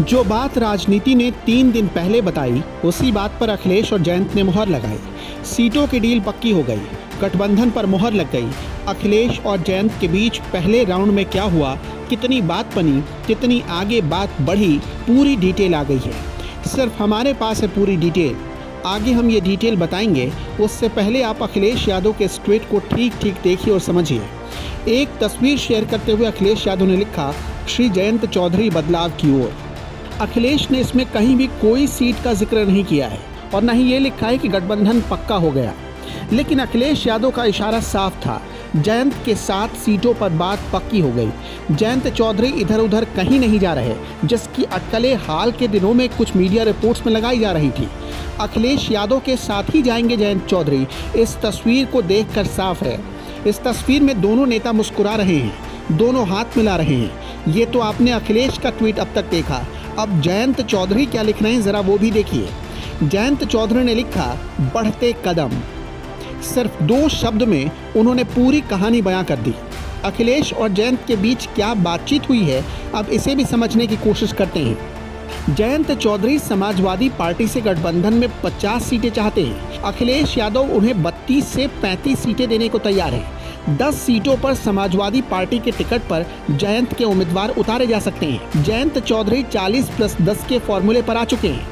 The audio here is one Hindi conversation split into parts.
जो बात राजनीति ने 3 दिन पहले बताई, उसी बात पर अखिलेश और जयंत ने मुहर लगाई। सीटों की डील पक्की हो गई, गठबंधन पर मुहर लग गई। अखिलेश और जयंत के बीच पहले राउंड में क्या हुआ, कितनी बात बनी, कितनी आगे बात बढ़ी, पूरी डिटेल आ गई है। सिर्फ हमारे पास है पूरी डिटेल। आगे हम ये डिटेल बताएंगे, उससे पहले आप अखिलेश यादव के इस ट्वीट को ठीक ठीक देखिए और समझिए। एक तस्वीर शेयर करते हुए अखिलेश यादव ने लिखा, श्री जयंत चौधरी बदलाव की ओर। अखिलेश ने इसमें कहीं भी कोई सीट का जिक्र नहीं किया है और न ही ये लिखा है कि गठबंधन पक्का हो गया। लेकिन अखिलेश यादव का इशारा साफ था, जयंत के 7 सीटों पर बात पक्की हो गई। जयंत चौधरी इधर उधर कहीं नहीं जा रहे, जिसकी अटकलें हाल के दिनों में कुछ मीडिया रिपोर्ट्स में लगाई जा रही थी। अखिलेश यादव के साथ ही जाएंगे जयंत चौधरी, इस तस्वीर को देखकर साफ है। इस तस्वीर में दोनों नेता मुस्कुरा रहे हैं, दोनों हाथ मिला रहे हैं। ये तो आपने अखिलेश का ट्वीट अब तक देखा, अब जयंत चौधरी क्या लिख रहे हैं जरा वो भी देखिए। जयंत चौधरी ने लिखा, बढ़ते कदम। सिर्फ 2 शब्द में उन्होंने पूरी कहानी बयां कर दी। अखिलेश और जयंत के बीच क्या बातचीत हुई है, अब इसे भी समझने की कोशिश करते हैं। जयंत चौधरी समाजवादी पार्टी से गठबंधन में 50 सीटें चाहते हैं। अखिलेश यादव उन्हें 32 से 35 सीटें देने को तैयार हैं। 10 सीटों पर समाजवादी पार्टी के टिकट पर जयंत के उम्मीदवार उतारे जा सकते हैं। जयंत चौधरी 40+10 के फॉर्मूले पर आ चुके हैं,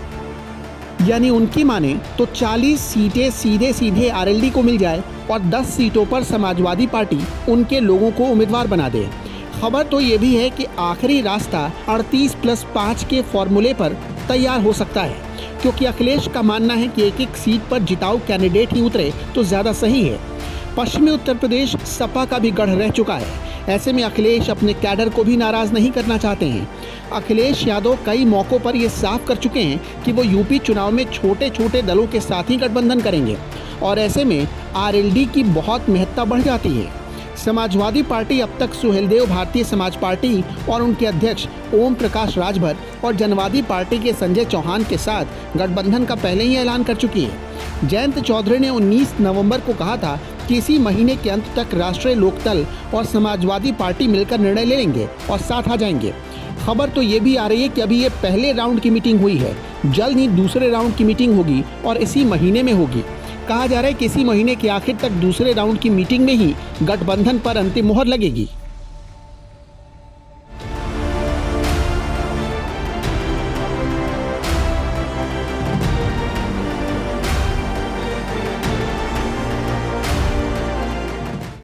यानी उनकी माने तो 40 सीटें सीधे सीधे आरएलडी को मिल जाए और 10 सीटों पर समाजवादी पार्टी उनके लोगों को उम्मीदवार बना दे। खबर तो ये भी है कि आखिरी रास्ता 38+5 के फॉर्मूले पर तैयार हो सकता है, क्योंकि अखिलेश का मानना है कि एक सीट पर जिताऊ कैंडिडेट ही उतरे तो ज़्यादा सही है। पश्चिमी उत्तर प्रदेश सपा का भी गढ़ रह चुका है। ऐसे में अखिलेश अपने कैडर को भी नाराज़ नहीं करना चाहते हैं। अखिलेश यादव कई मौक़ों पर ये साफ कर चुके हैं कि वो यूपी चुनाव में छोटे छोटे दलों के साथ ही गठबंधन करेंगे और ऐसे में आरएलडी की बहुत महत्ता बढ़ जाती है। समाजवादी पार्टी अब तक सुहेलदेव भारतीय समाज पार्टी और उनके अध्यक्ष ओम प्रकाश राजभर और जनवादी पार्टी के संजय चौहान के साथ गठबंधन का पहले ही ऐलान कर चुकी है। जयंत चौधरी ने 19 नवंबर को कहा था कि इसी महीने के अंत तक राष्ट्रीय लोकदल और समाजवादी पार्टी मिलकर निर्णय ले लेंगे और साथ आ जाएंगे। खबर तो ये भी आ रही है कि अभी ये पहले राउंड की मीटिंग हुई है, जल्द ही दूसरे राउंड की मीटिंग होगी और इसी महीने में होगी। कहा जा रहा है कि इसी महीने के आखिर तक दूसरे राउंड की मीटिंग में ही गठबंधन पर अंतिम मुहर लगेगी।